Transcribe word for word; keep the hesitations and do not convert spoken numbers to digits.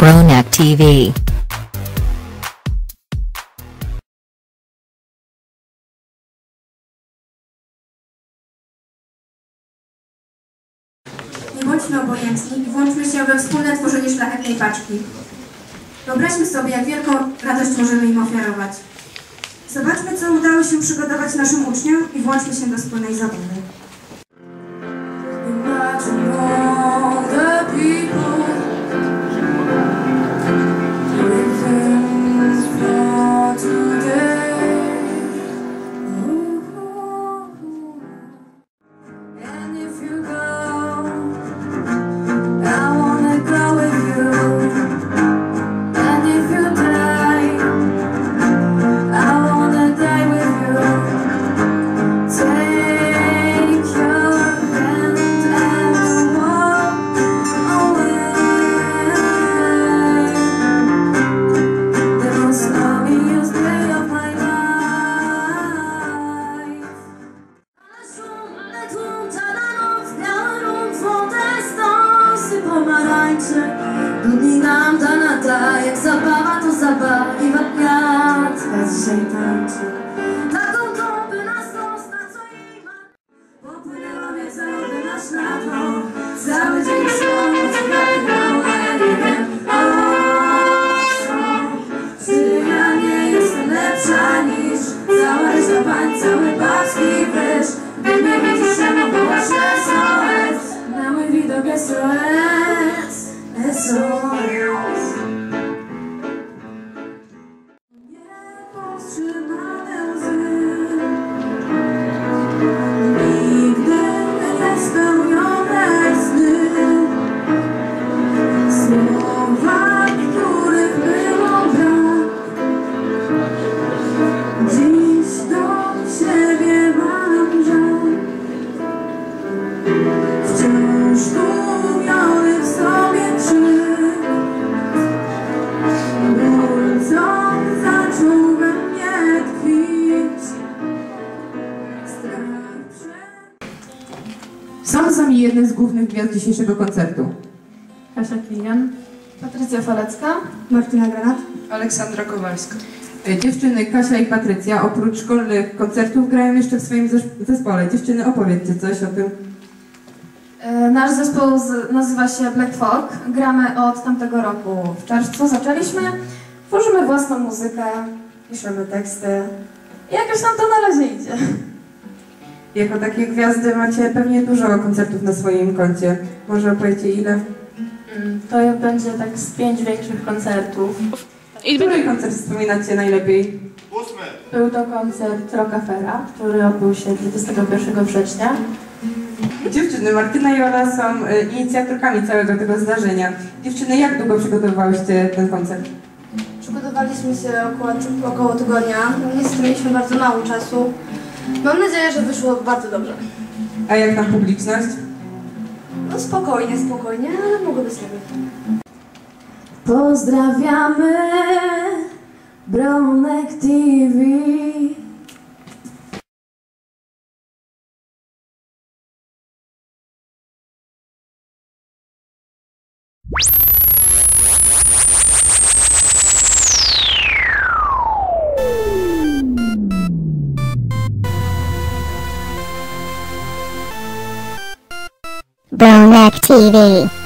Bronek T V. Nie bądźmy obojętni i włączmy się we wspólne tworzenie szlachetnej paczki. Wyobraźmy sobie, jak wielką radość możemy im ofiarować. Zobaczmy, co udało się przygotować naszym uczniom i włączmy się do wspólnej zabawy. Dni nam dana ta, jak zabawa to zabawa i wariatka dzisiaj tańczy. Taką tąpy nas zostać, co jej ma. Popłynęła mnie zarody na szlato, cały dzień słońce nagrało, ja nie wiem o co. Czy ja nie jestem lepsza niż cała reszta pań, cały paczki wyż. Gdy mnie widzisz, czemu wołasz S O S? Na mój widok S O S. S O S. Niepowstrzymane łzy, nigdy niespełnione sny, słowa, których było brak. Dziś do siebie mam żal, wciąż tłumiony w sobie krzyk. Ból, co zaczął we mnie tkwić. Strach przed... Są z nami jedne z głównych gwiazd dzisiejszego koncertu. Kasia Kilian, Patrycja Falecka, Martyna Granat, Aleksandra Kowalska. Dziewczyny Kasia i Patrycja oprócz szkolnych koncertów grają jeszcze w swoim zespole. Dziewczyny, opowiedzcie coś o tym. Nasz zespół z, nazywa się Black Folk. Gramy od tamtego roku. W czerwcu zaczęliśmy. Tworzymy własną muzykę, piszemy teksty. I jakoś nam to na razie idzie. Jako takie gwiazdy macie pewnie dużo koncertów na swoim koncie. Może opowiecie ile? To będzie tak z pięć większych koncertów. Który koncert wspominacie najlepiej? Był to koncert Rockafera, który odbył się dwudziestego pierwszego września. Dziewczyny, Martyna i Ola są y, inicjatorkami całego tego zdarzenia. Dziewczyny, jak długo przygotowywałyście ten koncert? Przygotowaliśmy się około, około tygodnia. Niestety mieliśmy bardzo mało czasu. Mam nadzieję, że wyszło bardzo dobrze. A jak tam publiczność? No spokojnie, spokojnie, ale mogło być lepiej. Pozdrawiamy Bronek T V. Bronek T V.